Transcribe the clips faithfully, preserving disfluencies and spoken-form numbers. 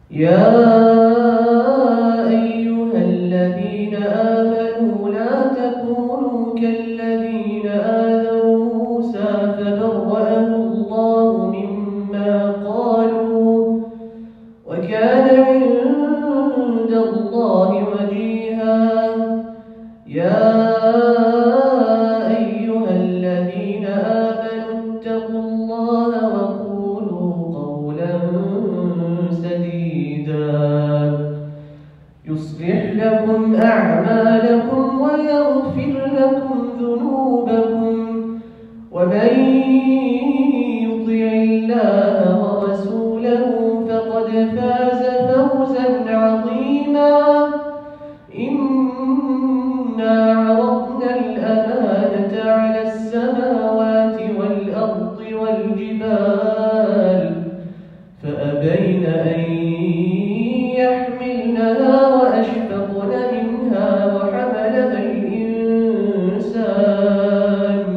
يا أيها الذين آمنوا لا تكونوا كالذين آذوا موسى فبرأه الله مما قالوا وكان عند الله وجيها. يا أيها الذين آمنوا اتقوا الله وقولوا قولا سديدا يصلح لكم أعمالكم ويغفر لكم ذنوبكم ومن يطع الله ورسوله فقد فاز فوزا عظيما. إنا عرضنا الأمانة على السماوات والأرض والجبال فأبين أن يحملنها وأشفقن منها وحملها الإنسان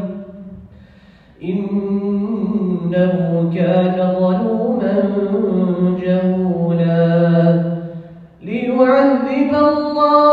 إنه كان ظلوما جهولا. ليعذب الله